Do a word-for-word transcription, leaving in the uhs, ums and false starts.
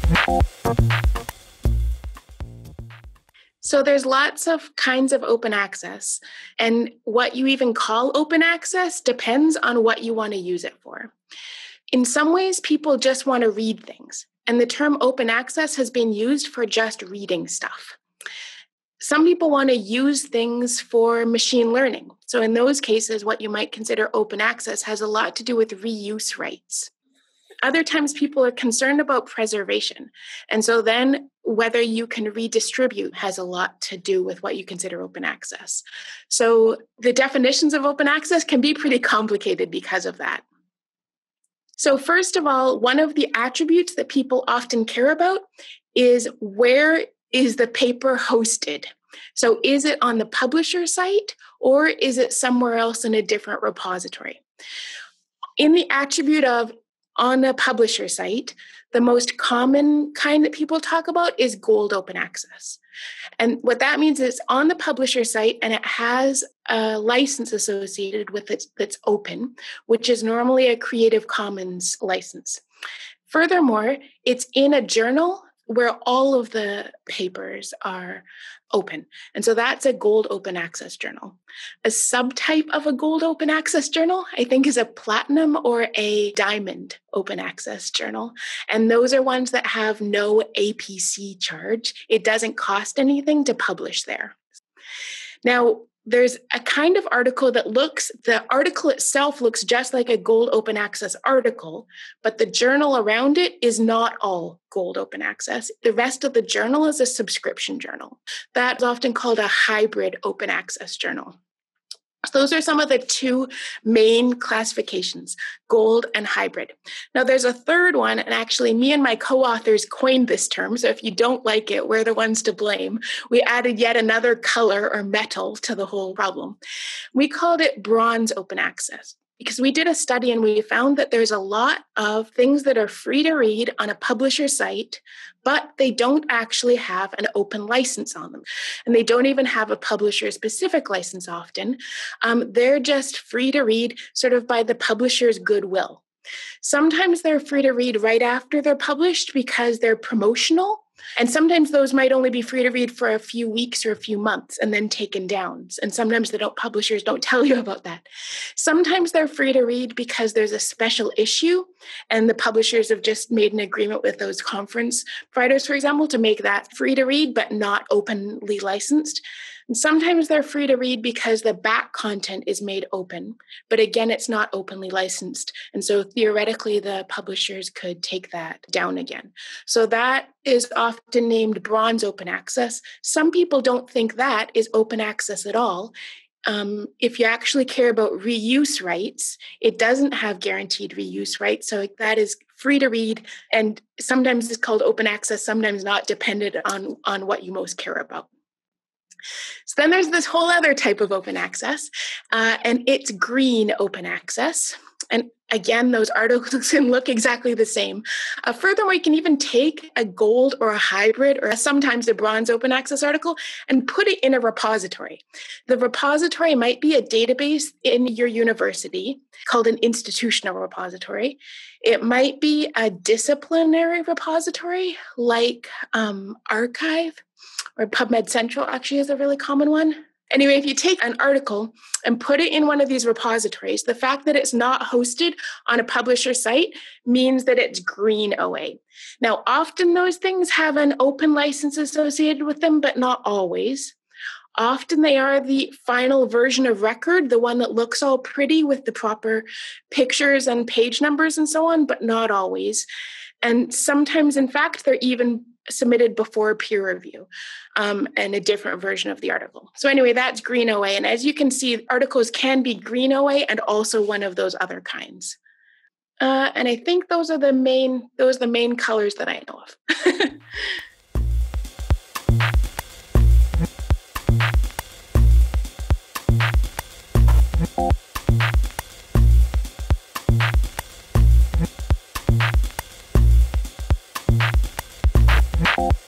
So there's lots of kinds of open access, and what you even call open access depends on what you want to use it for. In some ways, people just want to read things, and the term open access has been used for just reading stuff. Some people want to use things for machine learning. So in those cases, what you might consider open access has a lot to do with reuse rights. Other times people are concerned about preservation. And so then whether you can redistribute has a lot to do with what you consider open access. So the definitions of open access can be pretty complicated because of that. So first of all, one of the attributes that people often care about is where is the paper hosted? So is it on the publisher site or is it somewhere else in a different repository? In the attribute of on a publisher site, the most common kind that people talk about is gold open access. And what that means is on the publisher site and it has a license associated with it that's open, which is normally a Creative Commons license. Furthermore, it's in a journal where all of the papers are open. And so that's a gold open access journal. A subtype of a gold open access journal, I think, is a platinum or a diamond open access journal. And those are ones that have no A P C charge. It doesn't cost anything to publish there. Now, there's a kind of article that looks, the article itself looks just like a gold open access article, but the journal around it is not all gold open access. The rest of the journal is a subscription journal. That's often called a hybrid open access journal. So those are some of the two main classifications, gold and hybrid. Now there's a third one, and actually me and my co-authors coined this term, so if you don't like it, we're the ones to blame. We added yet another color or metal to the whole problem. We called it bronze open access, because we did a study and we found that there's a lot of things that are free to read on a publisher site, but they don't actually have an open license on them. And they don't even have a publisher-specific license often. Um, they're just free to read sort of by the publisher's goodwill. Sometimes they're free to read right after they're published because they're promotional. And sometimes those might only be free to read for a few weeks or a few months and then taken down. And sometimes the don't, publishers don't tell you about that. Sometimes they're free to read because there's a special issue and the publishers have just made an agreement with those conference providers, for example, to make that free to read but not openly licensed. And sometimes they're free to read because the back content is made open, but again, it's not openly licensed. And so theoretically, the publishers could take that down again. So that is often named bronze open access. Some people don't think that is open access at all. Um, if you actually care about reuse rights, it doesn't have guaranteed reuse rights. So that is free to read, and sometimes it's called open access, sometimes not, dependent on, on what you most care about. So then there's this whole other type of open access, uh, and it's green open access. And again, those articles can look exactly the same. Uh, furthermore, you can even take a gold or a hybrid or sometimes a bronze open access article and put it in a repository. The repository might be a database in your university called an institutional repository. It might be a disciplinary repository like um, arXiv. Or PubMed Central actually is a really common one. Anyway, if you take an article and put it in one of these repositories, the fact that it's not hosted on a publisher site means that it's green O A. Now, often those things have an open license associated with them, but not always. Often they are the final version of record, the one that looks all pretty with the proper pictures and page numbers and so on, but not always. And sometimes, in fact, they're even submitted before peer review um, and a different version of the article. So anyway, that's green O A. And as you can see, articles can be green O A and also one of those other kinds. Uh, and I think those are the main, those are the main colors that I know of.